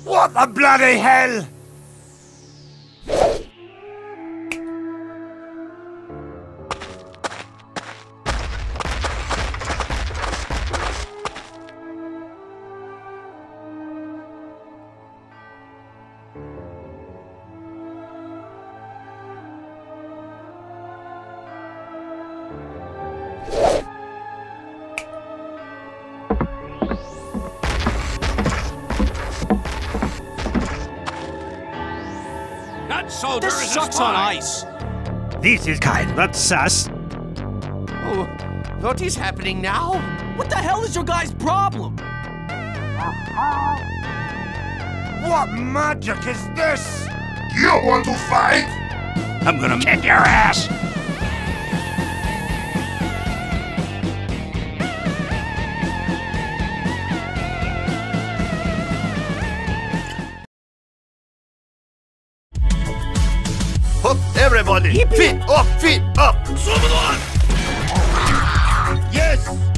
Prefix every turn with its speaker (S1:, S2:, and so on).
S1: What the bloody hell?
S2: This sucks on ice.
S3: This is kinda sus.
S2: Oh, what is happening now? What the hell is your guy's problem?
S1: What magic is this?
S4: You want to fight?
S3: I'm gonna kick your ass.
S1: Up, everybody!
S2: Yippee.
S1: Feet up, feet up!
S3: Someone!
S1: Yes!